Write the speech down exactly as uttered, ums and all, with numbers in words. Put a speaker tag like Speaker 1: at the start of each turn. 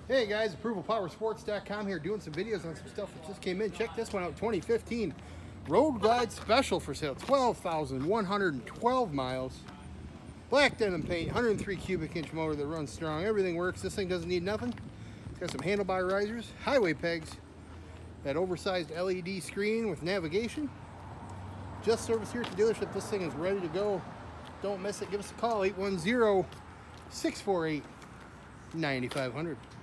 Speaker 1: Hey guys, approval power sports dot com here doing some videos on some stuff that just came in. Check this one out, twenty fifteen Road Glide Special for sale, twelve thousand one hundred twelve miles. Black denim paint, one hundred three cubic inch motor that runs strong. Everything works. This thing doesn't need nothing. It's got some handlebar risers, highway pegs, that oversized L E D screen with navigation. Just service here at the dealership. This thing is ready to go. Don't miss it. Give us a call, eight one zero, six four eight, nine five zero zero.